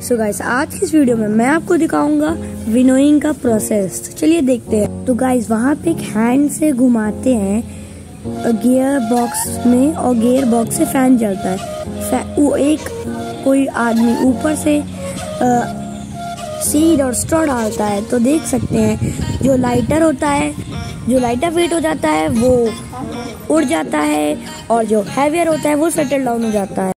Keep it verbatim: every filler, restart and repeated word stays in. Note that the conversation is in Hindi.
सो गाइस, आज की इस वीडियो में मैं आपको दिखाऊंगा विनोइंग का प्रोसेस। तो चलिए देखते हैं। तो गाइस, वहाँ पे एक हैंड से घुमाते हैं गियर बॉक्स में और गियर बॉक्स से फैन चलता है। वो एक कोई आदमी ऊपर से सीड और स्ट्रॉ डालता है। तो देख सकते हैं जो लाइटर होता है, जो लाइटर वेट हो जाता है वो उड़ जाता है और जो हैवियर होता है वो सेटल डाउन हो जाता है।